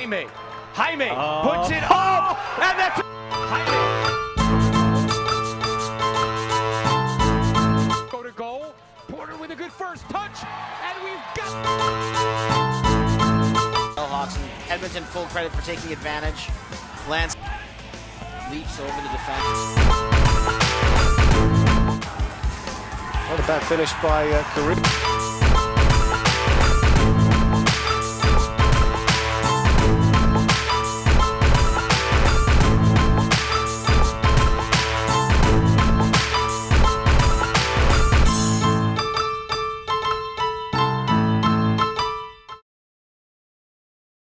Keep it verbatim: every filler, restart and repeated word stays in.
Jaime. Jaime oh. puts it up, and that's Jaime. Go to goal. Porter with a good first touch, and we've got. Hawks and Edmonton full credit for taking advantage. Lance leaps over the defense. What a bad finish by uh, Kareem.